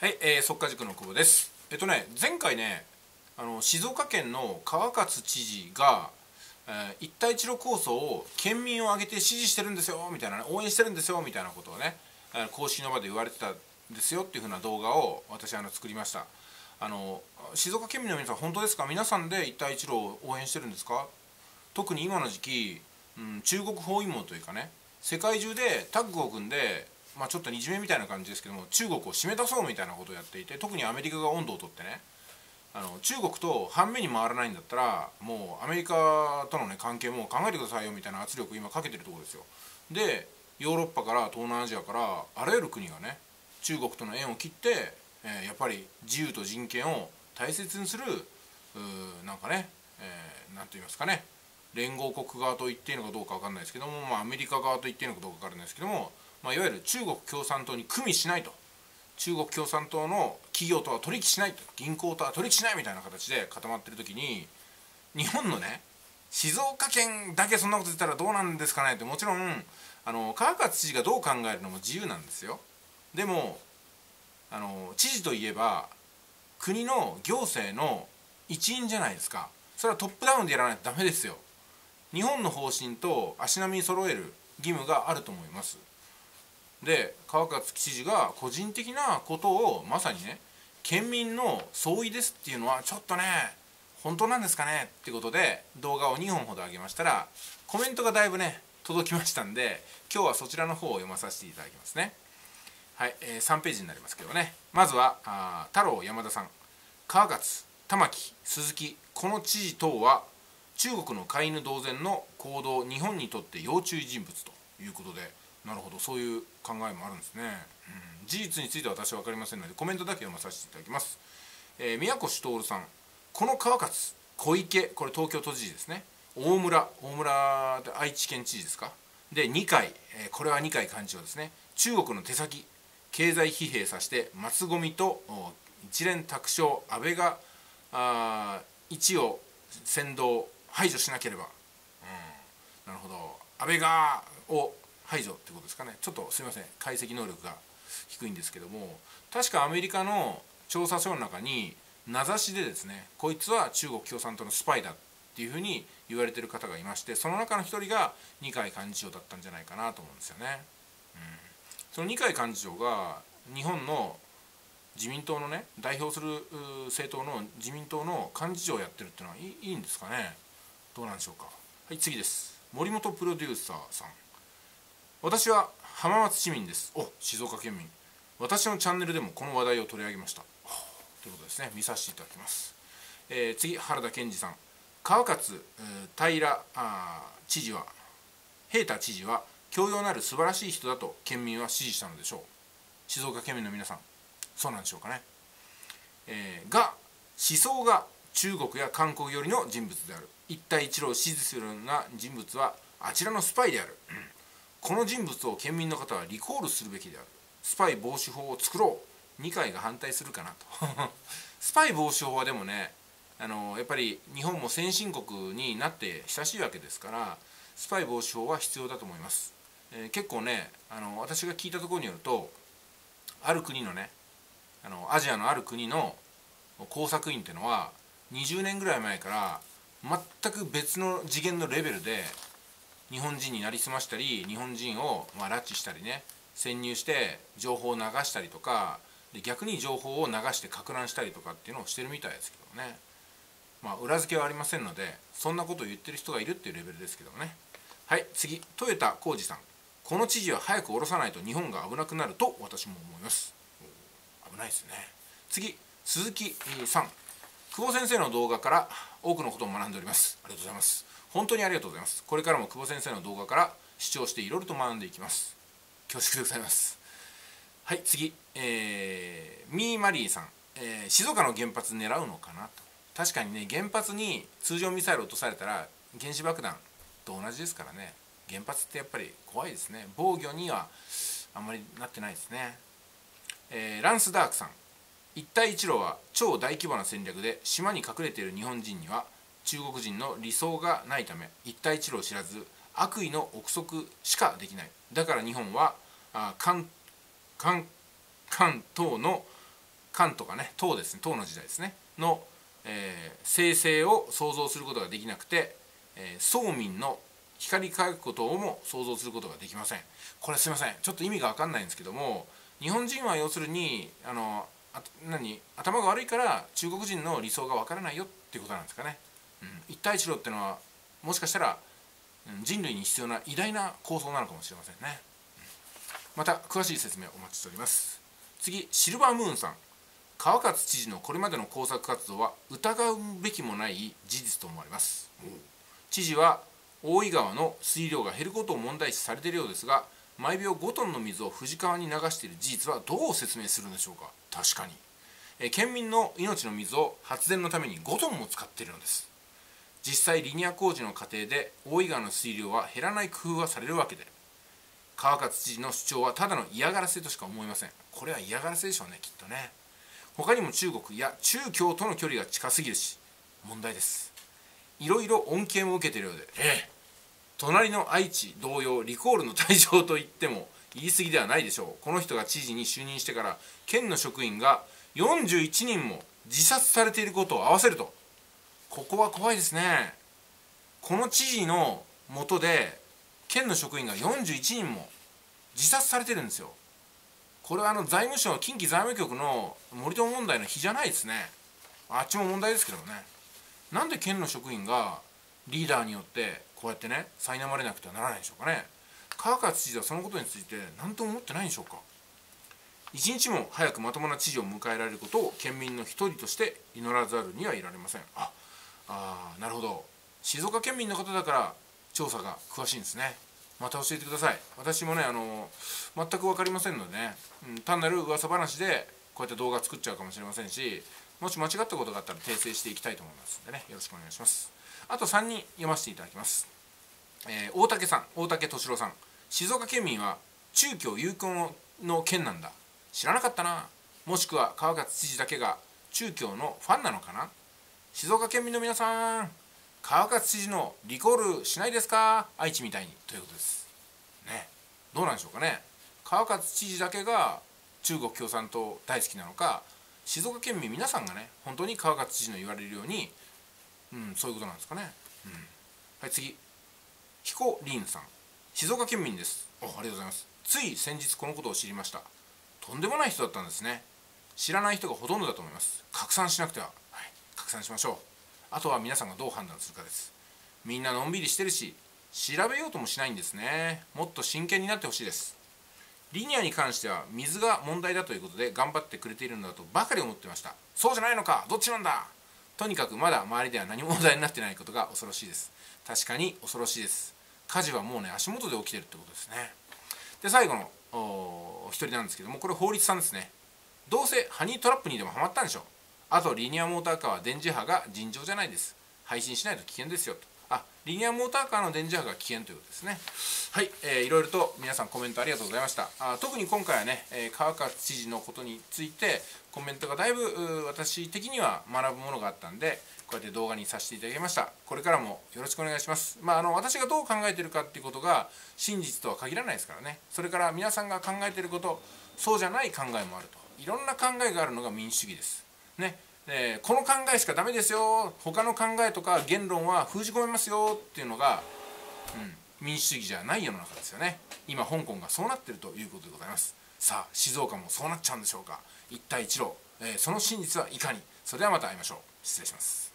はい、速稼塾の久保です。前回ね、静岡県の川勝知事が、一帯一路構想を県民を挙げて支持してるんですよみたいな、ね、応援してるんですよみたいなことをね、公式の場で言われてたんですよっていう風な動画を私作りました。静岡県民の皆さん本当ですか？皆さんで一帯一路を応援してるんですか？特に今の時期、中国包囲網というかね、世界中でタッグを組んで、ちょっといじめみたいな感じですけども、中国を締め出そうみたいなことをやっていて、特にアメリカが温度をとってね、中国と反面に回らないんだったらもうアメリカとの、ね、関係も考えてくださいよみたいな圧力を今かけてるところですよ。でヨーロッパから東南アジアからあらゆる国がね、中国との縁を切って、やっぱり自由と人権を大切にするなんかね、なんと言いますかね、連合国側と言っていいのかどうか分かんないですけども、アメリカ側と言っていいのかどうか分からないですけども、いわゆる中国共産党に組みしないと、中国共産党の企業とは取引しないと、銀行とは取引しないみたいな形で固まってる時に、日本のね、静岡県だけそんなこと言ったらどうなんですかねって、もちろん川勝知事がどう考えるのも自由なんですよ。でも知事といえば国の行政の一員じゃないですか。それはトップダウンでやらないとダメですよ。日本の方針と足並みに揃える義務があると思います。で川勝知事が個人的なことをまさにね、県民の総意ですっていうのはちょっとね、本当なんですかねってことで動画を2本ほど上げましたら、コメントがだいぶね届きましたんで、今日はそちらの方を読まさせていただきますね。はい、3ページになりますけどね、まずは太郎山田さん、川勝玉木鈴木この知事等は中国の飼い犬同然の行動、日本にとって要注意人物ということで、なるほど、そういう考えもあるんですね。事実については私は分かりませんのでコメントだけ読まさせていただきます。宮越徹さん、この川勝小池、これ東京都知事ですね、大村で愛知県知事ですか、で二階、これは二階幹事長ですね、中国の手先経済疲弊させて松込と一連卓勝、安倍が一を先導排除しなければ、なるほど、安倍がを排除ってことですかね。ちょっとすみません、解析能力が低いんですけども、確かアメリカの調査書の中に名指しでですね、こいつは中国共産党のスパイだっていうふうに言われてる方がいまして、その中の一人が二階幹事長だったんじゃないかなと思うんですよね。その二階幹事長が日本の自民党のね、代表する政党の自民党の幹事長をやってるっていうのはいいんですかね。どうなんでしょうか。はい、次です。森本プロデューサーさん、私は浜松市民です。静岡県民。私のチャンネルでもこの話題を取り上げました。ということですね。見させていただきます。次、原田健二さん、川勝平知事は平太知事は教養のある素晴らしい人だと県民は支持したのでしょう。静岡県民の皆さん、そうなんでしょうかね。が思想が中国や韓国寄りの人物である。一帯一路を支持するような人物はあちらのスパイである。この人物を県民の方はリコールするべきである。スパイ防止法を作ろう。二階が反対するかなとスパイ防止法はでもね、やっぱり日本も先進国になって久しいわけですから、スパイ防止法は必要だと思います。結構ね、私が聞いたところによると、ある国のね、アジアのある国の工作員っていうのは20年ぐらい前から全く別の次元のレベルで日本人になりすましたり、日本人を拉致したりね、潜入して情報を流したりとかで、逆に情報を流してか乱したりとかっていうのをしてるみたいですけどね。裏付けはありませんので、そんなことを言ってる人がいるっていうレベルですけどね。はい、次、豊田浩二さん、この知事は早く下ろさないと日本が危なくなると私も思います。危ないですね。次、鈴木さん、久保先生の動画から多くのことを学んでおります。ありがとうございます。本当にありがとうございます。これからも久保先生の動画から視聴していろいろと学んでいきます。恐縮でございます。はい、次、ミーマリーさん、静岡の原発狙うのかなと。確かにね、原発に通常ミサイル落とされたら原子爆弾と同じですからね。原発ってやっぱり怖いですね。防御にはあんまりなってないですね。ランスダークさん、一帯一路は超大規模な戦略で、島に隠れている日本人には中国人の理想がないため、一帯一路を知らず悪意の憶測しかできない。だから日本は関東の漢とかね唐ですね、唐の時代ですねの、生成を想像することができなくて、宗民の光り輝くことをも想像することができません。これすいません、ちょっと意味が分かんないんですけども、日本人は要するに頭が悪いから中国人の理想が分からないよっていうことなんですかね。一帯一路っていうのはもしかしたら人類に必要な偉大な構想なのかもしれませんね。また詳しい説明をお待ちしております。次、シルバームーンさん。川勝知事のこれまでの工作活動は疑うべきもない事実と思われます。知事は大井川の水量が減ることを問題視されているようですが、毎秒5トンの水を富士川に流している事実はどう説明するんでしょうか。確かに、県民の命の水を発電のために5トンも使っているのです。実際リニア工事の過程で大井川の水量は減らない工夫はされるわけで、川勝知事の主張はただの嫌がらせとしか思いません。これは嫌がらせでしょうね、きっとね。他にも中国や中共との距離が近すぎるし問題です。いろいろ恩恵も受けているようで、隣の愛知同様リコールの対象と言っても言い過ぎではないでしょう。この人が知事に就任してから県の職員が41人も自殺されていることを合わせると、ここは怖いですね。この知事の下で県の職員が41人も自殺されてるんですよ。これは財務省近畿財務局の森友問題の比じゃないですね。あっちも問題ですけどね。なんで県の職員がリーダーによってこうやってね苛まれなくてはならないでしょうかね。川勝知事はそのことについて何とも思ってないんでしょうか。一日も早くまともな知事を迎えられることを県民の一人として祈らざるにはいられません。なるほど、静岡県民の方だから調査が詳しいんですね。また教えてください。私もね全く分かりませんのでね、単なる噂話でこうやって動画作っちゃうかもしれませんし、もし間違ったことがあったら訂正していきたいと思いますのでね、よろしくお願いします。あと3人読ませていただきます。大竹さん、大竹敏郎さん。静岡県民は中共友好の県なんだ、知らなかったな。もしくは川勝知事だけが中共のファンなのかな。静岡県民の皆さん、川勝知事のリコールしないですか、愛知みたいに、ということですね。どうなんでしょうかね。川勝知事だけが中国共産党大好きなのか、静岡県民皆さんがね本当に川勝知事の言われるように、そういうことなんですかね。はい、次、彦凛さん。静岡県民です。ありがとうございます。つい先日このことを知りました。とんでもない人だったんですね。知らない人がほとんどだと思います。拡散しなくては。拡散しましょう。あとは皆さんがどう判断するかです。みんなのんびりしてるし調べようともしないんですね。もっと真剣になってほしいです。リニアに関しては水が問題だということで頑張ってくれているのだとばかり思ってました。そうじゃないのか、どっちなんだ。とにかくまだ周りでは何も問題になってないことが恐ろしいです。確かに恐ろしいです。火事はもうね足元で起きてるってことですね。で最後のお一人なんですけども、これ法律さんですね。どうせハニートラップにでもハマったんでしょう。あとリニアモーターカーは電磁波が尋常じゃないです。配信しないと危険ですよと。リニアモーターカーの電磁波が危険ということですね。はい、いろいろと皆さんコメントありがとうございました。特に今回はね、川勝知事のことについてコメントがだいぶ私的には学ぶものがあったんで、こうやって動画にさせていただきました。これからもよろしくお願いします。私がどう考えているかっていうことが真実とは限らないですからね。それから皆さんが考えていること、そうじゃない考えもあると。いろんな考えがあるのが民主主義ですね。この考えしかダメですよ、他の考えとか言論は封じ込めますよっていうのが、民主主義じゃない世の中ですよね。今香港がそうなっているということでございます。さあ静岡もそうなっちゃうんでしょうか。一帯一路、その真実はいかに。それではまた会いましょう。失礼します。